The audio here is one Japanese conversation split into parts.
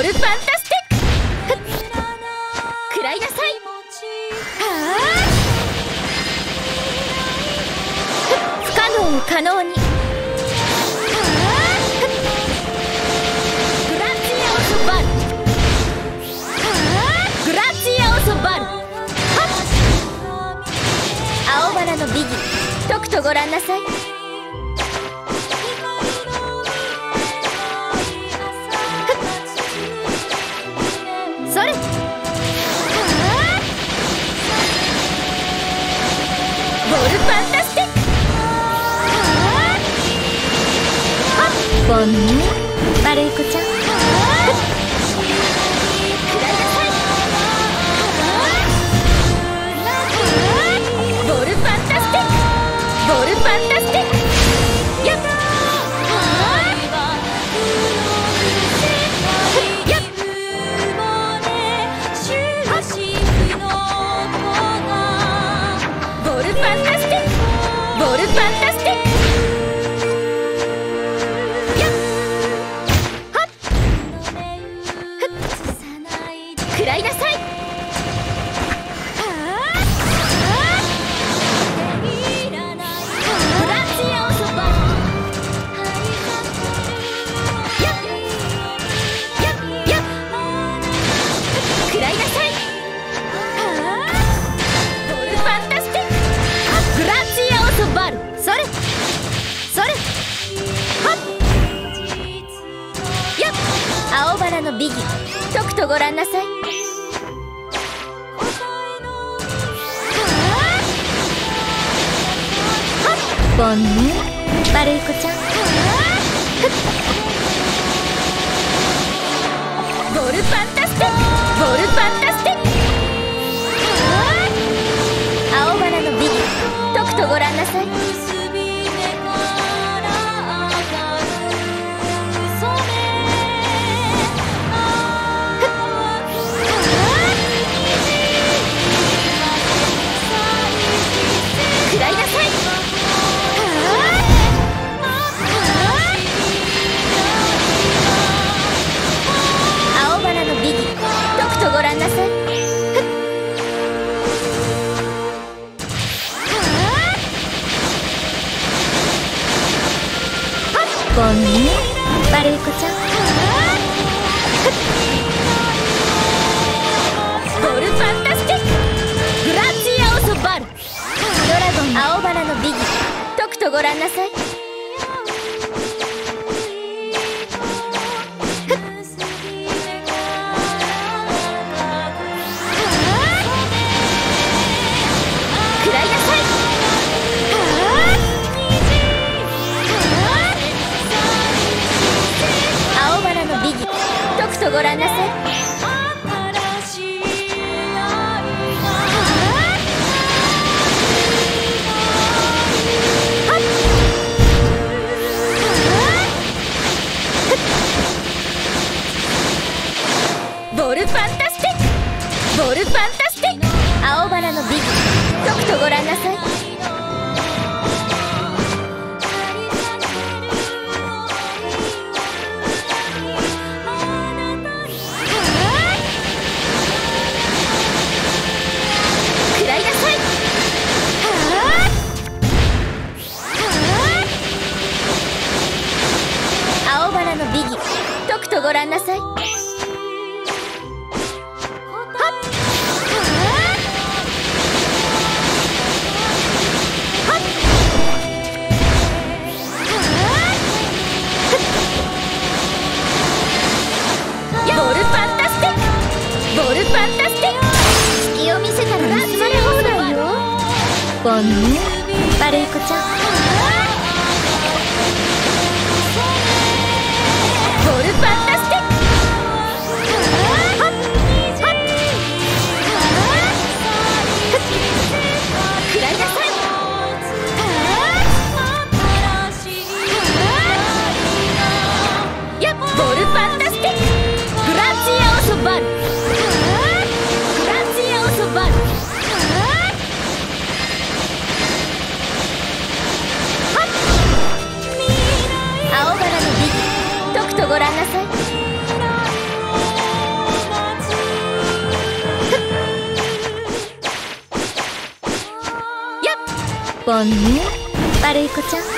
ルファンタスティック。食らいなさい。不可能を可能に。グラツィアオソバル。グラツィアオソバル。青バラのビギ、とくとご覧なさい。それ。ボルファンタスティック。ボンヌ悪い子ちゃん。くらいなさい。ボルファンタスティック。ボルファンタスティック。やっボルファンタスティック。ボルファンタスティック。食らいなさい。グラツィアオソバル。食らいなさい。ボルファンタスティック。グラツィアオソバル。それそれ。青バラのビギ、とくとご覧なさい。ボンヌ悪い子ちゃん。ボルファンタスティック。ボルファンタスティック。青バラのビギ、とくとご覧なさい。食らいなさい。青バラのビギ、とくとご覧なさい。ボンヌ悪い子ちゃん。ボルファンタスティック。グラツィアオソバル。ドラゴン青バラのビギ、とくとご覧なさい。食らいなさい。青バラのビギ、とくとご覧なさい。ボルファンタスティック。ボルファンタスティック。青バラのビギ、とくとご覧なさい。食らいなさい。青バラのビギ、とくとご覧なさい。ボルファンタスティック。ボルファンタスティック。隙を見せたら盗まれ放題よ。ボンヌ悪い子ちゃん。ボルファンタスティック。食らいなさい。ボルファンタスティック。グラツィアオソバル。グラツィアオソバル。 ポンヌ悪い子ちゃん。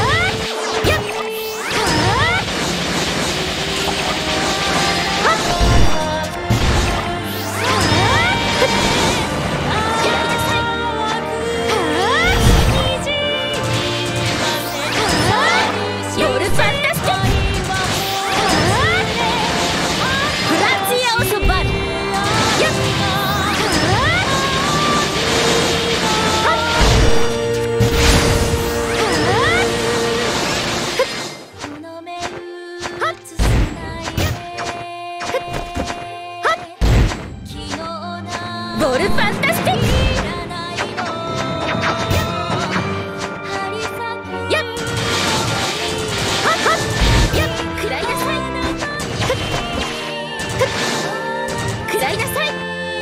ボールファンタスティック。やっはっはっやっ食らいなさい。食らいなさい。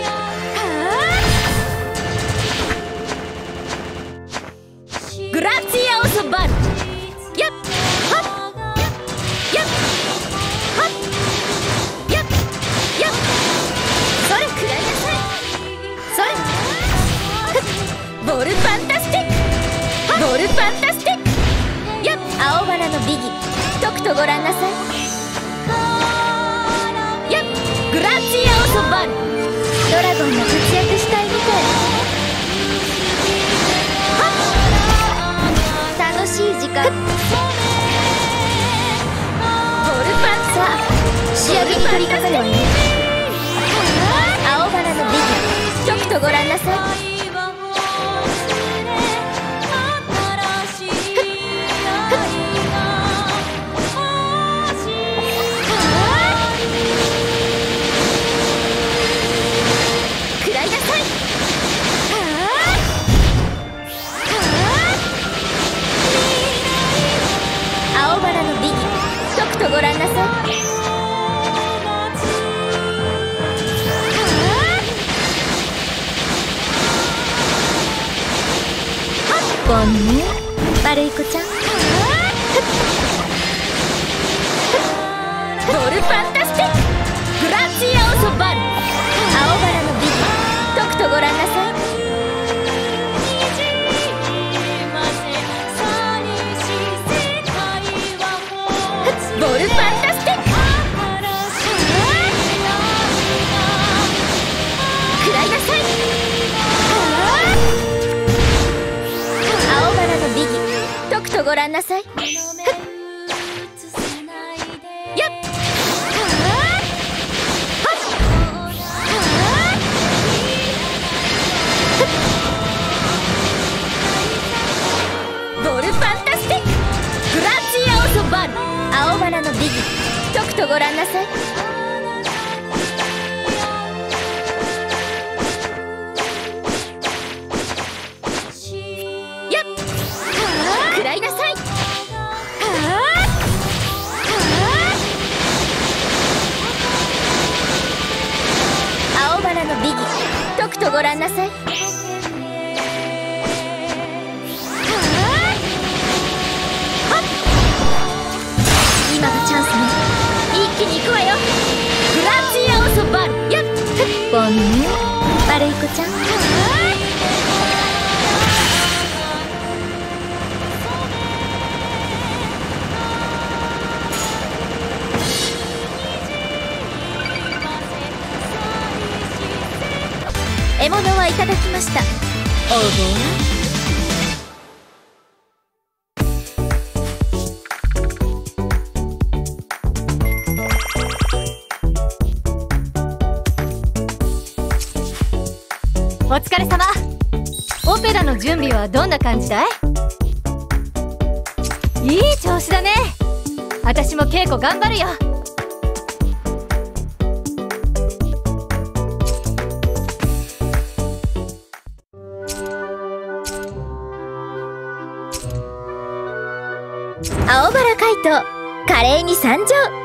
グラッツィアオソバル。やっはっやっはっやっやっそれ食らいなさい。ボールファンタスティック。ボールファンタスティック。やっ青バラのビギとくとご覧なさい。やっグラッツィアオソバル。ドラゴンも活躍したいみたい。楽しい時間。ボールファンさあ仕上げに取り掛かるわね。青バラのビギとくとご覧なさい。ご覧なさい。ポンヌ悪い子ちゃん。ボールファンタスティック。グラッツィアオソバル。青バラのビギとくとご覧なさい。ボールファンタスティック。食らいなさい。青バラのビギとくとご覧なさい。やっボールファンタスティック。グラッツィアオソバル。青バラのビギとくとご覧なさい。やっ食らいなさい。青バラのビギとくとご覧なさい。今がチャンスね。一気に行くわよ。グラッツィアオソバル。やっポンヌ悪い子ちゃん。獲物はいただきました。オーボーお疲れ様。オペラの準備はどんな感じだい？いい調子だね。私も稽古頑張るよ。青バラカイト華麗に参上。